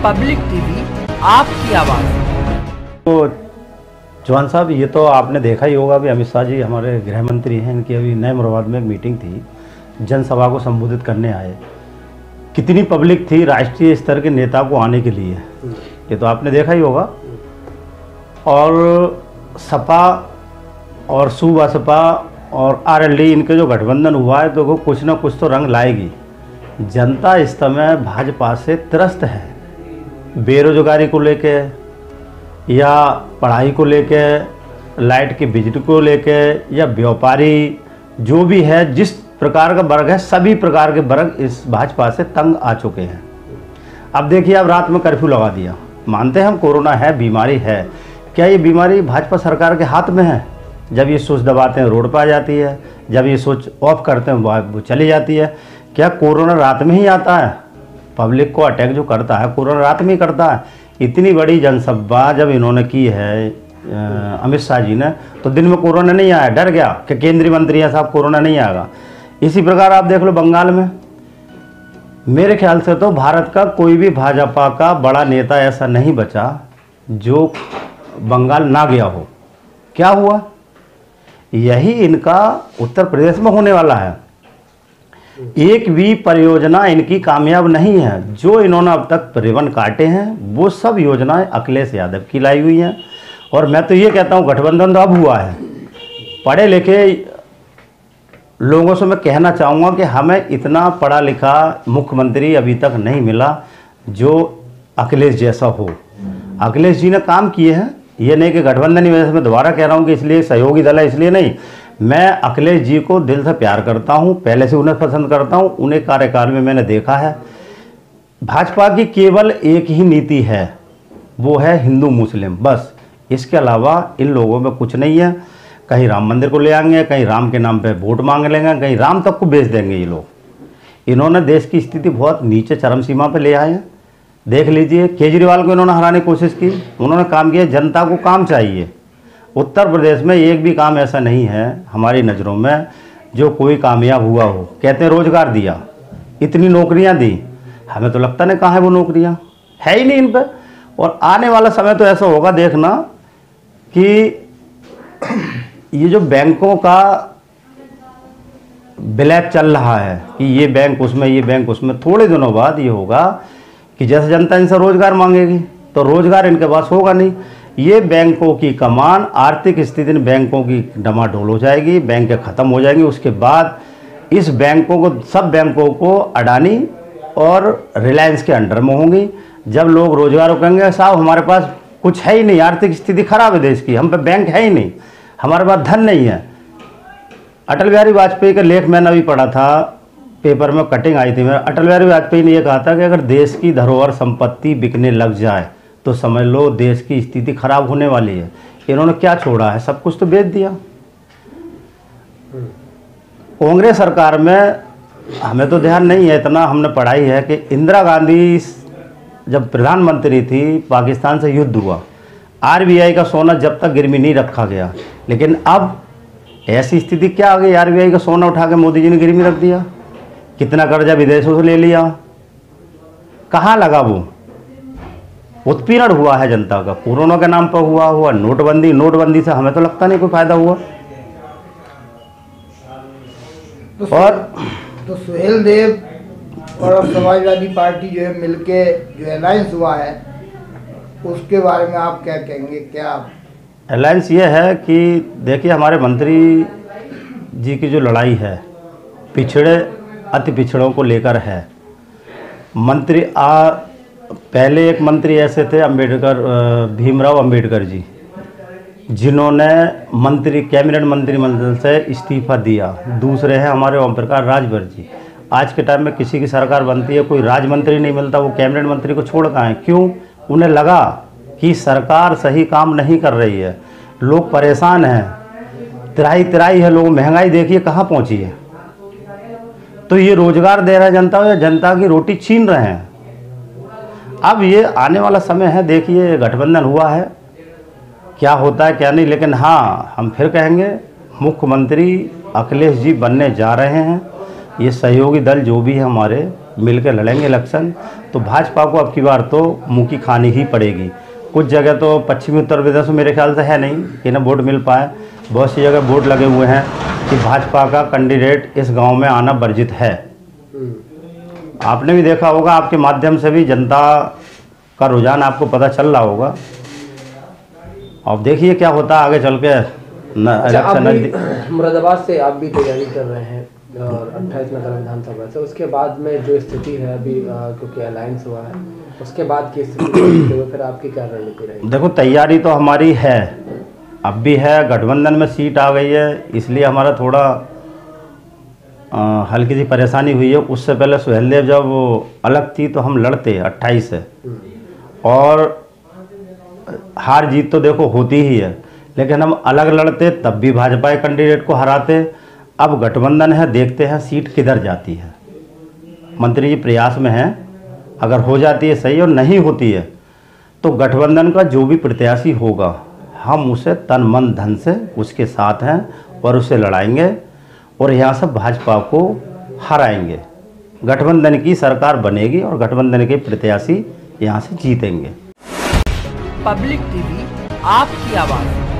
Public TV, आपकी आवाज़। तो चौहान साहब, ये तो आपने देखा ही होगा, अभी अमित शाह जी हमारे गृह मंत्री हैं, इनकी अभी नए मुराबाद में एक मीटिंग थी, जनसभा को संबोधित करने आए। कितनी पब्लिक थी राष्ट्रीय स्तर के नेता को आने के लिए, ये तो आपने देखा ही होगा। और सपा और सुबसपा और आरएलडी, इनके जो गठबंधन हुआ है तो वो कुछ ना कुछ तो रंग लाएगी। जनता इस समय भाजपा से त्रस्त है, बेरोजगारी को लेके या पढ़ाई को लेके, लाइट की बिजली को लेके, या व्यापारी जो भी है, जिस प्रकार का वर्ग है, सभी प्रकार के वर्ग इस भाजपा से तंग आ चुके हैं। अब देखिए, अब रात में कर्फ्यू लगा दिया। मानते हैं हम कोरोना है, बीमारी है, क्या ये बीमारी भाजपा सरकार के हाथ में है? जब ये स्विच दबाते हैं रोड पर आ जाती है, जब ये स्विच ऑफ करते हैं वो चली जाती है। क्या कोरोना रात में ही आता है? पब्लिक को अटैक जो करता है कोरोना रात में ही करता है। इतनी बड़ी जनसभा जब इन्होंने की है अमित शाह जी ने, तो दिन में कोरोना नहीं आया, डर गया कि केंद्रीय मंत्री हैं साहब कोरोना नहीं आएगा। इसी प्रकार आप देख लो बंगाल में, मेरे ख्याल से तो भारत का कोई भी भाजपा का बड़ा नेता ऐसा नहीं बचा जो बंगाल ना गया हो। क्या हुआ? यही इनका उत्तर प्रदेश में होने वाला है। एक भी परियोजना इनकी कामयाब नहीं है। जो इन्होंने अब तक रिबन काटे हैं वो सब योजनाएं अखिलेश यादव की लाई हुई हैं। और मैं तो ये कहता हूँ गठबंधन तो अब हुआ है। पढ़े लिखे लोगों से मैं कहना चाहूँगा कि हमें इतना पढ़ा लिखा मुख्यमंत्री अभी तक नहीं मिला जो अखिलेश जैसा हो। अखिलेश जी ने काम किए हैं, ये नहीं कि गठबंधन की वजह से, मैं दोबारा कह रहा हूँ कि इसलिए सहयोगी दल है इसलिए नहीं। मैं अखिलेश जी को दिल से प्यार करता हूँ, पहले से उन्हें पसंद करता हूँ। उन्हें कार्यकाल में मैंने देखा है। भाजपा की केवल एक ही नीति है, वो है हिंदू मुस्लिम, बस। इसके अलावा इन लोगों में कुछ नहीं है। कहीं राम मंदिर को ले आएंगे, कहीं राम के नाम पे वोट मांग लेंगे, कहीं राम तक को बेच देंगे ये लोग। इन्होंने देश की स्थिति बहुत नीचे चरम सीमा पर ले आए हैं। देख लीजिए, केजरीवाल को इन्होंने हराने की कोशिश की, उन्होंने काम किया। जनता को काम चाहिए। उत्तर प्रदेश में एक भी काम ऐसा नहीं है हमारी नज़रों में जो कोई कामयाब हुआ हो। कहते हैं रोजगार दिया, इतनी नौकरियां दी, हमें तो लगता नहीं कहाँ है वो नौकरियां, है ही नहीं इन पर। और आने वाला समय तो ऐसा होगा देखना कि ये जो बैंकों का ब्लैक चल रहा है कि ये बैंक उसमें, ये बैंक उसमें, थोड़े दिनों बाद ये होगा कि जैसे जनता इनसे रोजगार मांगेगी तो रोजगार इनके पास होगा नहीं। ये बैंकों की कमान, आर्थिक स्थिति बैंकों की डमाडोल हो जाएगी, बैंकें ख़त्म हो जाएंगी। उसके बाद इस बैंकों को, सब बैंकों को अडानी और रिलायंस के अंडर में होंगी। जब लोग रोजगार करेंगे, साहब हमारे पास कुछ है ही नहीं, आर्थिक स्थिति खराब है देश की, हम पे बैंक है ही नहीं, हमारे पास धन नहीं है। अटल बिहारी वाजपेयी का लेख मैंने अभी पढ़ा था, पेपर में कटिंग आई थी मेरा। अटल बिहारी वाजपेयी ने यह कहा था कि अगर देश की धरोहर संपत्ति बिकने लग जाए तो समझ लो देश की स्थिति खराब होने वाली है। इन्होंने क्या छोड़ा है? सब कुछ तो बेच दिया। कांग्रेस सरकार में हमें तो ध्यान नहीं है, इतना हमने पढ़ाई है कि इंदिरा गांधी जब प्रधानमंत्री थी, पाकिस्तान से युद्ध हुआ, आरबीआई का सोना जब तक गिरवी नहीं रखा गया। लेकिन अब ऐसी स्थिति क्या आ गई, आरबीआई का सोना उठा के मोदी जी ने गिरवी रख दिया। कितना कर्जा विदेशों से ले लिया, कहाँ लगा वो? उत्पीड़न हुआ है जनता का, कोरोना के नाम पर हुआ नोटबंदी से हमें तो लगता नहीं कोई फायदा हुआ। तो सुहेल देव और समाजवादी पार्टी जो है मिलके जो अलायंस हुआ है उसके बारे में आप क्या कहेंगे? क्या अलायंस ये है कि देखिए, हमारे मंत्री जी की जो लड़ाई है पिछड़े अति पिछड़ों को लेकर है। मंत्री पहले एक मंत्री ऐसे थे अंबेडकर, भीमराव अंबेडकर जी, जिन्होंने कैबिनेट मंत्रिमंडल से इस्तीफा दिया। दूसरे हैं हमारे ओम प्रकाश राजभर जी। आज के टाइम में किसी की सरकार बनती है, कोई राज मंत्री नहीं मिलता, वो कैबिनेट मंत्री को छोड़ कर आए। क्यों? उन्हें लगा कि सरकार सही काम नहीं कर रही है, लोग परेशान हैं, तिराई है, लोग महंगाई देखिए कहाँ पहुँची है। तो ये रोजगार दे रहा है जनता या जनता की रोटी छीन रहे हैं। अब ये आने वाला समय है, देखिए गठबंधन हुआ है, क्या होता है क्या नहीं। लेकिन हाँ, हम फिर कहेंगे मुख्यमंत्री अखिलेश जी बनने जा रहे हैं। ये सहयोगी दल जो भी है हमारे, मिल के लड़ेंगे इलेक्शन तो भाजपा को अब की बार तो मुँह की खानी ही पड़ेगी। कुछ जगह तो पश्चिमी उत्तर प्रदेश में मेरे ख्याल से है नहीं कि ना वोट मिल पाए, बहुत सी जगह वोट लगे हुए हैं कि भाजपा का कैंडिडेट इस गांव में आना वर्जित है। आपने भी देखा होगा, आपके माध्यम से भी जनता का रुझान आपको पता चल रहा होगा। अब देखिए क्या होता है आगे चल के। मुरादाबाद से आप भी तैयारी कर रहे हैं और 28 नगर विधानसभा से, उसके बाद में जो स्थिति है अभी क्योंकि अलायंस हुआ है, उसके बाद की स्थिति तो फिर आपकी क्या रणनीति रहेगी? देखो, तैयारी तो हमारी है, अब भी है। गठबंधन में सीट आ गई है, इसलिए हमारा थोड़ा हल्की सी परेशानी हुई है। उससे पहले सुहेलदेव जब अलग थी तो हम लड़ते 28 से, और हार जीत तो देखो होती ही है, लेकिन हम अलग लड़ते तब भी भाजपा कैंडिडेट को हराते। अब गठबंधन है, देखते हैं सीट किधर जाती है। मंत्री जी प्रयास में हैं, अगर हो जाती है सही और नहीं होती है तो गठबंधन का जो भी प्रत्याशी होगा हम उसे तन मन धन से उसके साथ हैं और उसे लड़ाएंगे और यहाँ से भाजपा को हराएंगे। गठबंधन की सरकार बनेगी और गठबंधन के प्रत्याशी यहाँ से जीतेंगे। पब्लिक टीवी आपकी आवाज़।